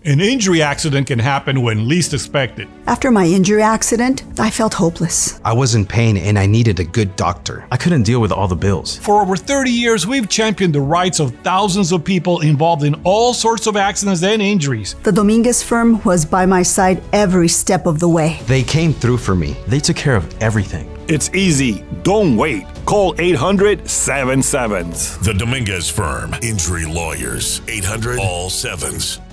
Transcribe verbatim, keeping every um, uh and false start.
An injury accident can happen when least expected. After my injury accident, I felt hopeless. I was in pain and I needed a good doctor. I couldn't deal with all the bills. For over thirty years, we've championed the rights of thousands of people involved in all sorts of accidents and injuries. The Dominguez Firm was by my side every step of the way. They came through for me. They took care of everything. It's easy. Don't wait. Call eight hundred, seven sevens. The Dominguez Firm. Injury lawyers. eight hundred all sevens.